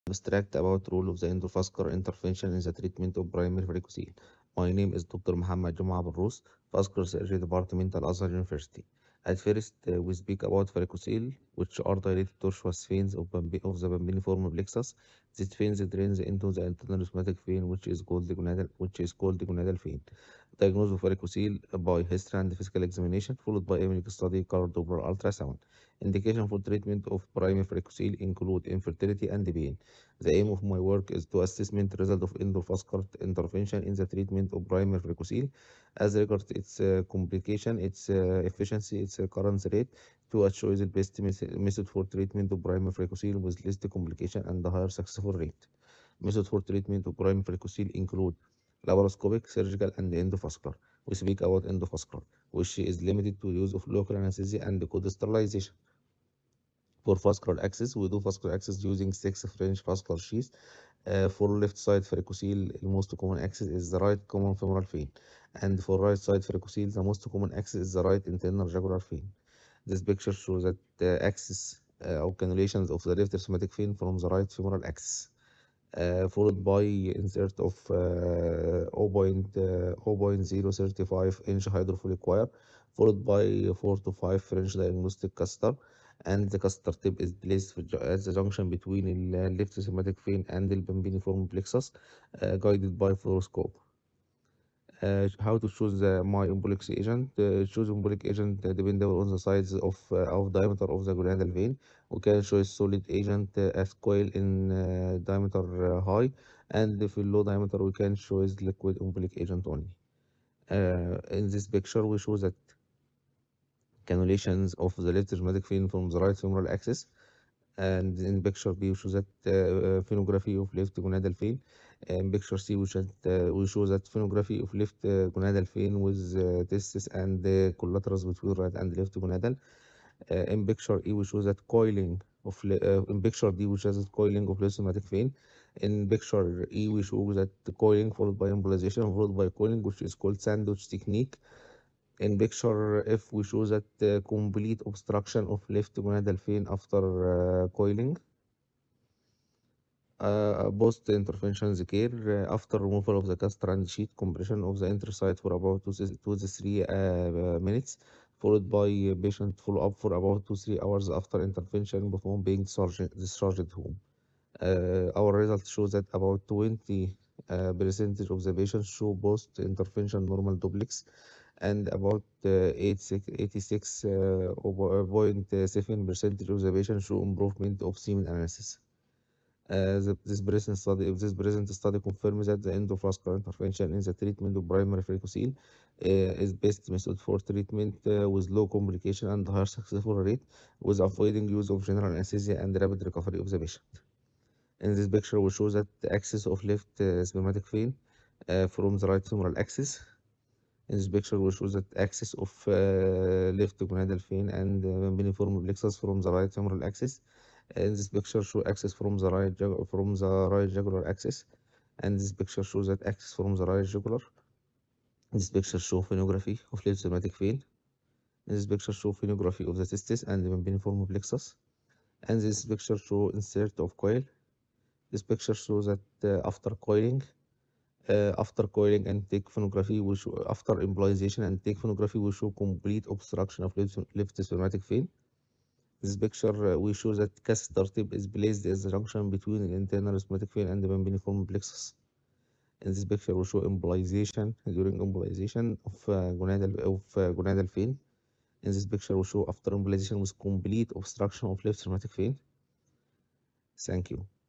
Abstract about role of the endovascular intervention in the treatment of primary varicocele. My name is Dr. Muhammad Juma Barros, Vascular Surgery Department at Azhar University. At first, we speak about varicocele, which are dilated tortuous veins of the Bambiniform plexus. These veins drains into the internal rheumatic vein, which is called the gonadal vein. Diagnosis of varicocele by history and physical examination, followed by imaging study, cardiopulmonary ultrasound. Indication for treatment of primary varicocele include infertility and pain. The aim of my work is to assessment result of endovascular intervention in the treatment of primary varicocele as regards its complication, its efficiency, its occurrence rate, to choose the best method for treatment of primary varicocele with least complication and higher successful rate. Method for treatment of primary varicocele include laparoscopic, surgical, and endovascular. We speak about endovascular, which is limited to use of local anesthesia and cold sterilization. For vascular access, we do vascular access using 6 French vascular sheaths. For left side varicocele, the most common access is the right common femoral vein, and for right side varicocele, the most common access is the right internal jugular vein. This picture shows that the axis or cannulations of the left rheumatic vein from the right femoral axis, followed by insert of 0.035 inch hydrophilic wire, followed by 4 to 5 French diagnostic caster, and the caster tip is placed at the junction between the left rheumatic vein and the Bambiniform plexus, guided by fluoroscope. How to choose my embolic agent? Choose embolic agent depending on the size of diameter of the gonadal vein. We can choose solid agent as coil in diameter high, and if low diameter we can choose liquid embolic agent only. In this picture we show that cannulations of the left rheumatic vein from the right femoral axis, and in picture B we show that phenography of left gonadal vein. In picture C we show that phenography of left gonadal vein with testis and collaterals between right and left gonadal. In picture E we show that coiling of in picture D we show that coiling of left rheumatic vein. In picture E we show that the coiling followed by embolization followed by coiling, which is called sandwich technique. In picture F, we show that complete obstruction of left gonadal vein after coiling. Post interventions care after removal of the caster and sheet, compression of the intersite for about 2 to 3 minutes, followed by patient follow up for about 2 to 3 hours after intervention before being discharged home. Our results show that about 20 percentage of the patients show post intervention normal duplex, and about 86.7% of the patients show improvement of semen analysis. This present study confirms that the endovascular intervention in the treatment of primary varicocele is best method for treatment with low complication and higher successful rate, with avoiding use of general anesthesia and rapid recovery of the patient. In this picture, we show that the axis of left spermatic vein from the right femoral axis. In this picture, we show that axis of left gonadal vein and Bambiniform plexus from the right femoral axis. In this picture, show axis from the right jugular axis, and this picture shows that axis from the right jugular. This picture show phenography of left spermatic vein. In this picture, show phenography of the testis and the Bambiniform plexus, and this picture show insert of coil. This picture shows that after coiling and take phonography, after embolization and take phonography, we show complete obstruction of left spermatic vein. This picture we show that catheter tip is placed as the junction between the internal spermatic vein and the Bambiniform plexus. In this picture, we show embolization during embolization of gonadal vein. In this picture, we show after embolization with complete obstruction of left spermatic vein. Thank you.